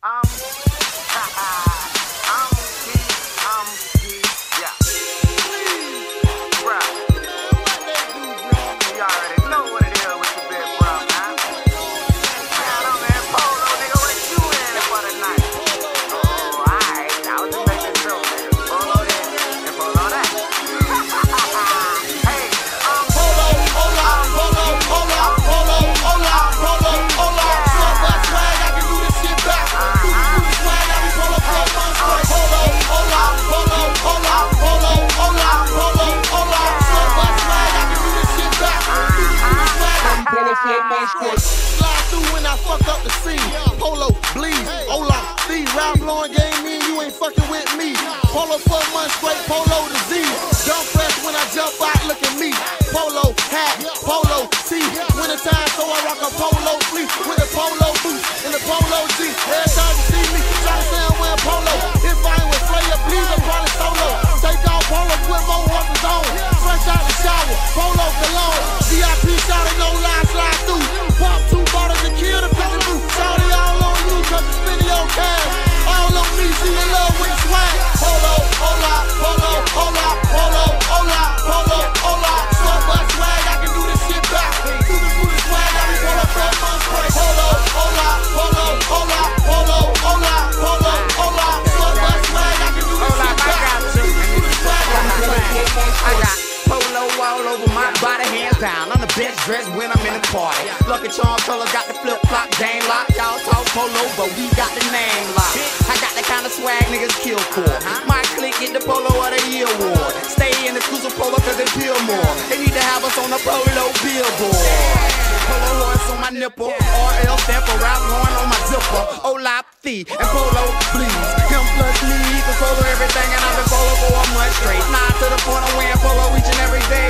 I'm yeah. Bruh. You already know what it is with the big bro, man. Man, I'm in Polo, nigga. What you in for tonight? Oh, alright. I was just making sure, nigga. Polo this and Polo that. Hey, I'm Polo, hola, Polo, hola, Polo, hola, Polo, hola. So much swag, I can do this shit back. Do this swag, I be Polo for months straight. Polo, hola, Polo, hola, Polo, hola, Polo, hola. So much swag, I can do this shit back. Do this swag, I be Polo for months straight. Slide through when I fuck up the scene. Polo, bleed, hola, the rap blowing game, me and you ain't fucking with me. Polo for months straight, Polo disease. Jump fresh when I jump out, look at me. Polo hat, Polo tee. Winter time, so I rock a Polo fleece with a Polo boots and a Polo G. Every time you see me, try to say I'm wearing Polo. If I ain't with Slayer, please, I'm probably solo. Take off Polo, put more horses on. Fresh out the shower, Polo cologne. VIP shot it, no lie, slide through. Pop 2 bottles to kill the picture blue. Shout it all on you, cause you spending your cash. All on me, she in love with the swag. Polo, hola, Polo, hola, Polo, hola, Polo, hola. So much swag, I can do this shit back. Do this swag, I be Polo for months straight. Polo, hola, Polo, hola, Polo, hola, Polo, hola. So much swag, I can do this shit back. Do this swag, I be Polo for months straight. I got Polo all over my body, hands down. I'm the best dressed when I'm in the party. Lucky Charm color got the flip-flop game lock. Y'all talk Polo, but we got the name lock. I got the kind of swag niggas kill for. My clique get the Polo of the Year award. Stay in exclusive Polo cause they peel more. They need to have us on the Polo billboard. Polo horse on my nipple, RL stamp for Ralph Lauren on my zipper. Olap Fee and Polo please. Him plus me equals Polo everything, and I've been Polo for a month straight. Nah, to the point I'm wearing Polo each and every day.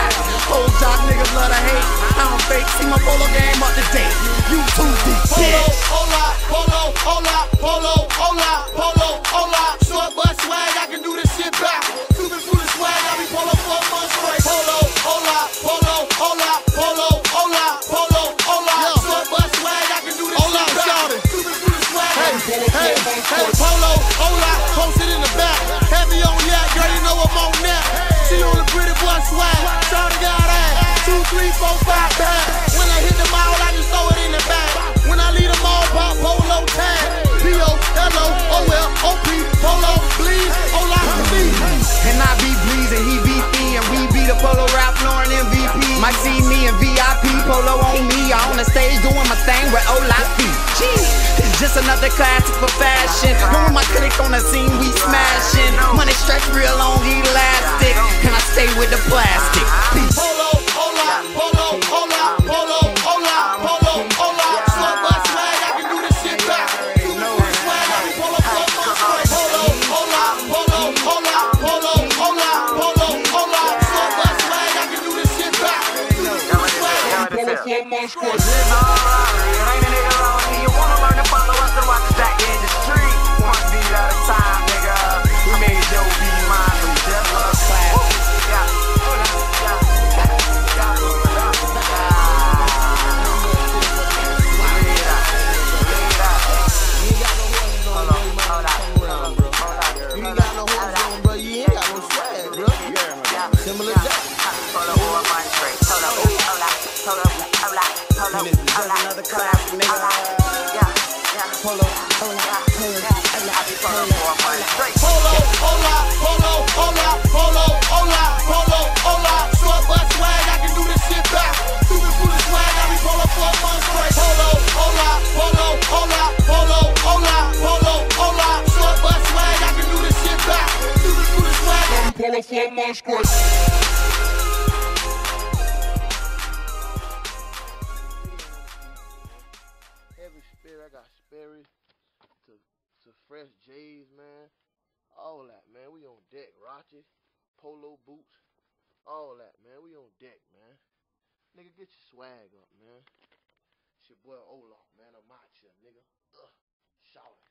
Old jock niggas love to hate. I don't fake, see my Polo game up to date. You too deep, bitch. Hola, Polo, hola, Polo, hola, Polo, hola. Short butt swag, I can do this shit back. Through the swag, I be Polo for months straight. Polo, hola, Polo, hola, Polo, hola, Polo, hola. Short butt swag, I can do this shit back. Through the swag, hey, Polo, hola, posted in the back. Heavy on yak, girl, you know I'm on that. She on the pretty boy swag. Shawty got ass. 2, 3, 4, 5 bag. When I hit the mall, I just throw it in the bag. When I leave the mall, pop Polo tag. P-O-L-O-O-L-O-P. Polo, bleed, hola, bleed. And I be Bleez and he be Fee, and we be the Polo Ralph Lauren MVP. Might see me in VIP, Polo on me. I on the stage doing my thing with Olap Fee. It's just another classic for fashion. When my click on the scene, we smashing. Money stretch real long, elastic, and I stay with the plastic. Peace. Polo, hola, Polo, hola, Polo, hola, Polo, hola. So much swag, I can do this shit back. Do this swag, I be Polo for months straight. Polo, hola, Polo, hola, Polo, hola, Polo, hola. So much swag, I can do this shit back. Do this swag, I be Polo for months straight. Ain't a nigga wrong, you wanna learn to follow us and watch that in the street. One beat at a time, nigga. We made your beat mine, we just love class. Another class, nigga. Polo, Polo, hola, Polo, hola, Polo, hola, Polo, hola. Short butt swag, I can do this shit back. Do this swag, I be Polo for months straight. Polo, hola, Polo, hola, Polo, hola, Polo, hola. Short butt swag, I can do this shit back. Do this swag, I be Polo for months straight. I got Sperry to fresh J's, man. All that, man. We on deck. Roches, Polo boots, all that, man. We on deck, man. Nigga, get your swag up, man. It's your boy Olaf, man. I'm out here, nigga. Shout it.